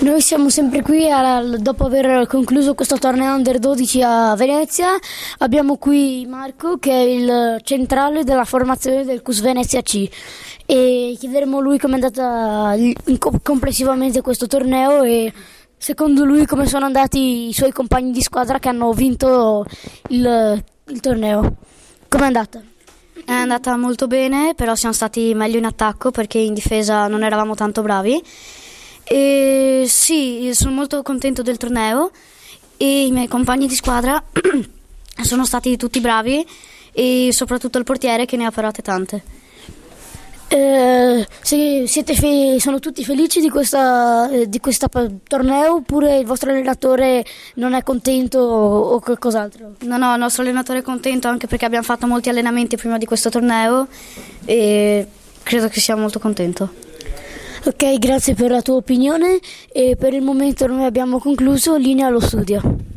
Noi siamo sempre qui dopo aver concluso questo torneo Under 12 a Venezia. Abbiamo qui Marco, che è il centrale della formazione del CUS Venezia C, e chiederemo a lui come è andata complessivamente questo torneo e secondo lui come sono andati i suoi compagni di squadra che hanno vinto il torneo. Com'è andata? È andata molto bene, però siamo stati meglio in attacco perché in difesa non eravamo tanto bravi. E sì, sono molto contento del torneo e i miei compagni di squadra sono stati tutti bravi e soprattutto il portiere che ne ha parate tante. Sono tutti felici di questo torneo oppure il vostro allenatore non è contento o qualcos'altro? No, il nostro allenatore è contento anche perché abbiamo fatto molti allenamenti prima di questo torneo e credo che sia molto contento. Ok, grazie per la tua opinione e per il momento noi abbiamo concluso. Linea allo studio.